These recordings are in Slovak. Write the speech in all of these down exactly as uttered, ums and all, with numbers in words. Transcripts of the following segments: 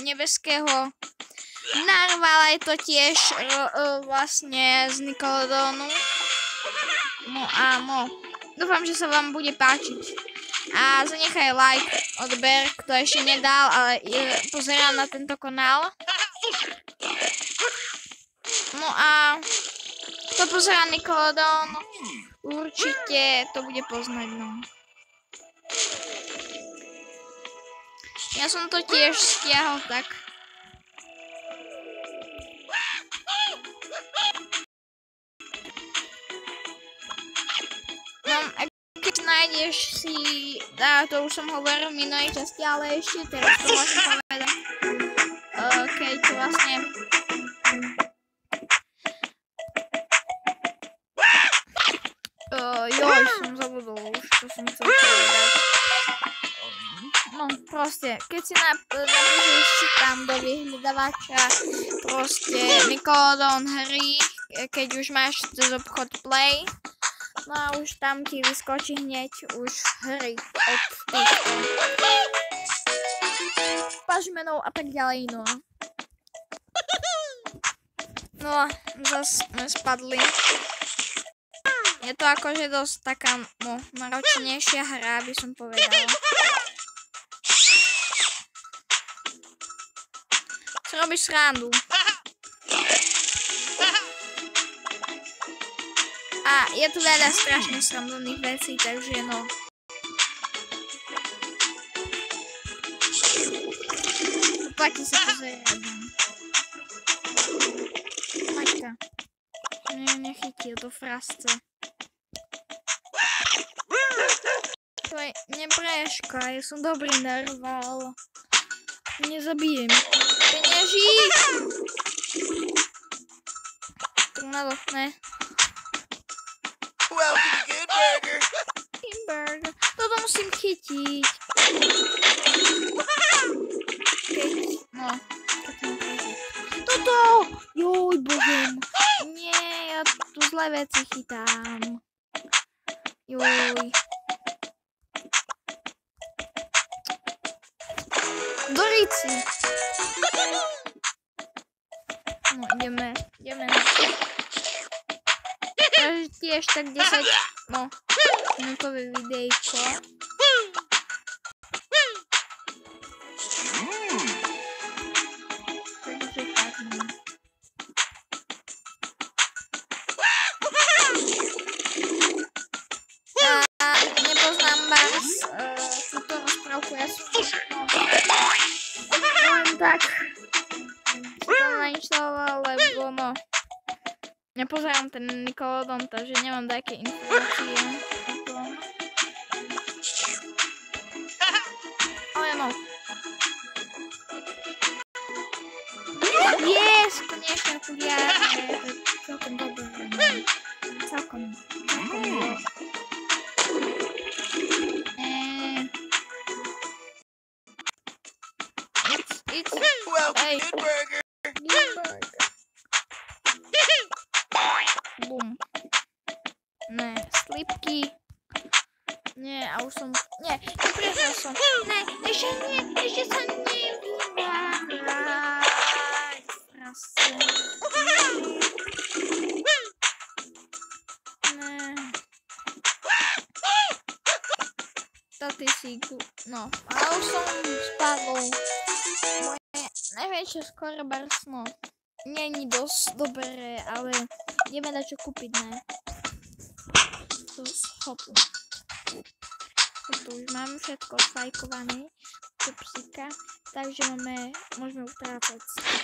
nebeského narvala, je to tiež uh, vlastne z Nickelodeonu. No áno, dúfam, že sa vám bude páčiť. A zanechaj like, odber, kto ešte nedal, ale pozerá na tento kanál. No a kto pozerá Nickelodeon, určite to bude poznať, no. Ja som to tiež stiahol tak. No, keď nájdeš si, dá, to už som hovoril v minulej časti, ale ešte teraz to môžem povedať. Uh, keď vlastne uh, joj, som zabudol už, čo som chcel povedať. No proste, keď si napíšeš si tam do vyhľadávača proste Nickelodeon hry, keď už máš cez obchod Play, no a už tam ti vyskočí hneď už hry od týchto pažmenov a tak ďalej, no. No, zas sme spadli. Je to akože dosť taká, no, náročnejšia hra, by som povedala. Si robíš srandu. A je tu veľa strašne srandovných vecí, takže no. Platí sa pozerať. Maťka. Nie, nechytil to frasce. Tvoj, nebreška, ja som dobrý nerval. Nezabijem. Peňažík! Tak nadochne. Welcome, Good Burger. Good Burger. Toto musím chytiť. Keď, no, tak nemôžem. Toto! Joj, bohem. Nie, ja tu zlé veci chytám. Joj. Dorici. No, ideme, ideme na to. Takže tiež tak desať, no, minútové videjko. Takže tak, no. A nepoznám vás, uh, túto rozprávku, ja som, no, len tak to nainštaloval, lebo, no, nepozerám ten Nickelodeon, takže nemám také informácie o tom. Ale no. Yes, konečne okuliare. To je celkom dobré. Celkom, celkom yes. Eee. It's, it's, Welcome, Good Burger. Good Burger. Bum. Ne, slipky. Nie, a už som... Nie, neprežal som. Ne, ešte nie, ešte sa nevymáraj. Prase. Ne. To ty si... No, ale už som spadol. Moje najväčšie skoro barsno. Není dosť dobré, ale ideme dať čo kúpiť, ne? To hopu. Tu už máme všetko odfajkované, čo psíka, takže máme, môžeme utrácať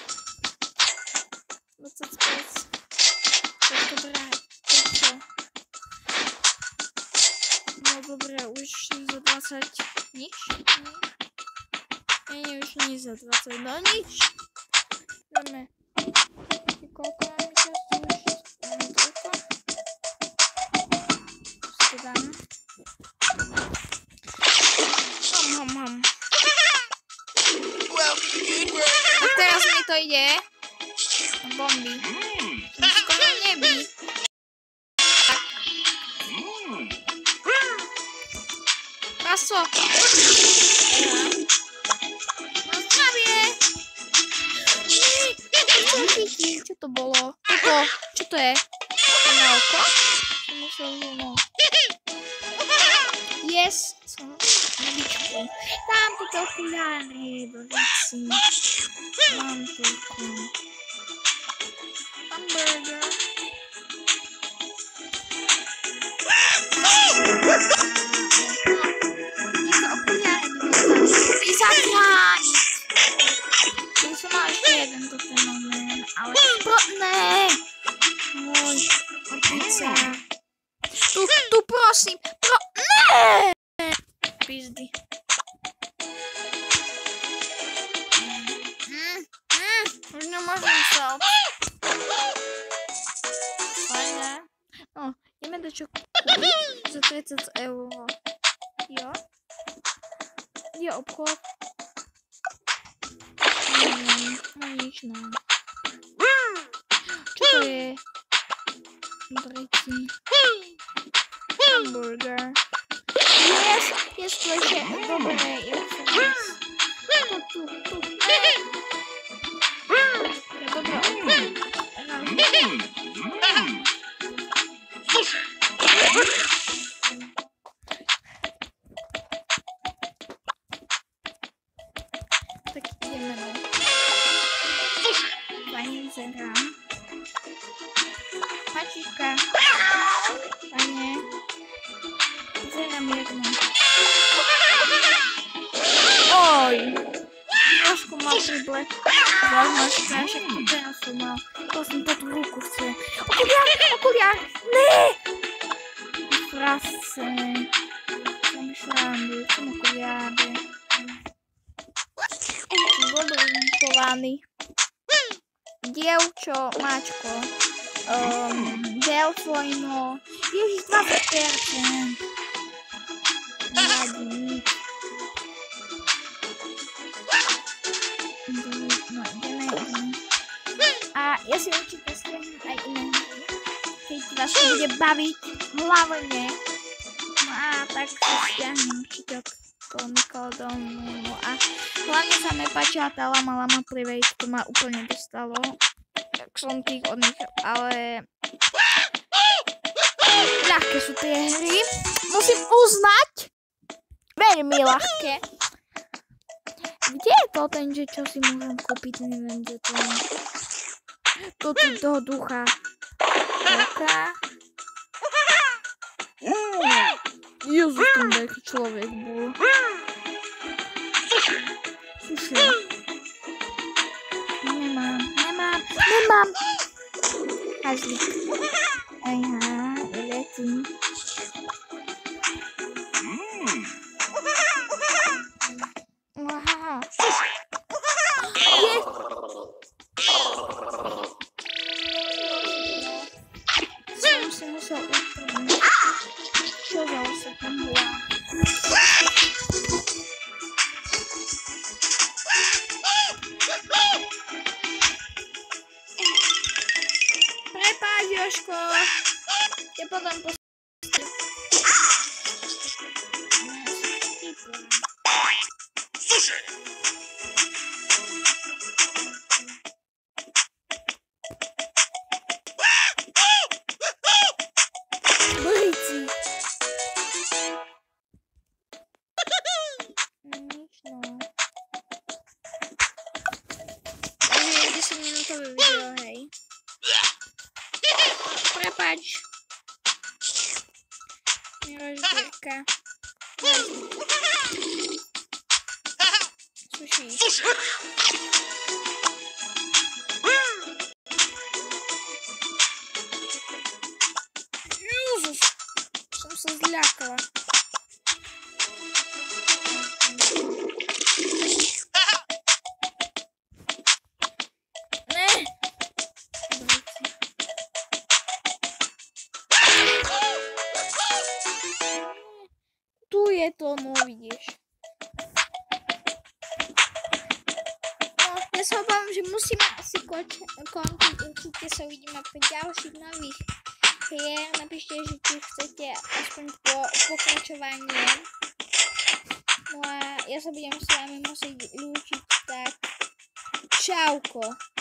dvadsaťpäť. To je dobré, to no dobré, už za dvadsať, nič? Nie, nie, už nie za dvadsať, no nič. Dáme. Koľko máme času už? Máme toľko. Ešte dám. Ham, ham, ham. Tak teraz mi to ide. Bomby. Som skoro v nebi. Paso. No zdravie. Čo to bolo? Toto, čo to je? To na oko? Som musel, no. Yes, som novičku. Dám toto okuláry do veci. Mám toľko. Hamburger. Tieto okuláry by ma tam zachrániť. Tu som mal ešte jeden to fenomén, ale pro... Ne! Môj, opica. Tu, tu prosím, pro... Ne! Pizdy. Mm, mm, už nemôžem sa. Fajne. No, ideme do čo kúpiť za tridsať eur. Jo? Je obchod. Mm, no nič, no. Čo to je? Dreci. Hamburger. Yes, yes, to ešte dobre, ja som yes. Tu, tu, tu. Je dobrá obchod. Tak ideme na pani zerám. Mačička. Pane. Zerám jednu. Oj. Trošku mal priblek. Vážna škášek, to teraz som mal. To som to tú ruku chce. Okuliár, okuliár. Ne! Frasce. Som šrandu, som okuliáre. Dobrý dievčo, mačko, um, delfojno, ježiš dvadsať percent. Nevadí nič. No, ideme, ideme. A ja si určite stiahnem aj iné hry, keď vás to bude baviť hlavne. No a tak si stiahnem určite od toho Nickelodeonu. No a hlavne sa mi páčila tá Lama Lama Private, to ma úplne dostalo. Tak som tých od nich, ale ľahké sú tie hry. Musím uznať, veľmi ľahké. Kde je to ten, že čo si môžem kúpiť, neviem, kde to je. Toto toho ducha. Taká. Jezus, ten veľký človek bol. Sušia. Nemám, nemám, nemám. Hazlík. Ajha, letím. Aha. Je. Som si musel utrhnúť. Čo zase tam bola? Prepáč, Jožko. Ja potom postavím. Burici. Nič, no. Takže je desaťminútové video, hej. Prepáč. Neroždierka. Sushi. Jezus, som sa zľakala. Ne. Tu je to, no vidíš. No, ja sa obávam, že musíme asi končiť. Určite sa uvidíme pri ďalších nových hier. Napíšte, že či chcete aspoň po pokračovanie. No a ja sa budem s vami musieť lúčiť, tak čauko.